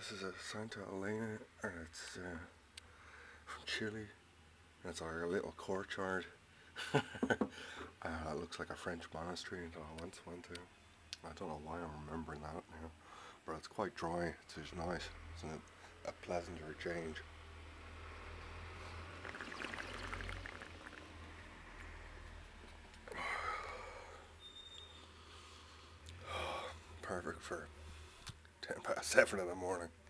This is a Santa Elena, and it's from Chile. And it's our little courtyard. It looks like a French monastery that I once went to. I don't know why I'm remembering that now, but it's quite dry. It's just nice. It's a pleasanter change. Perfect for 7 in the morning.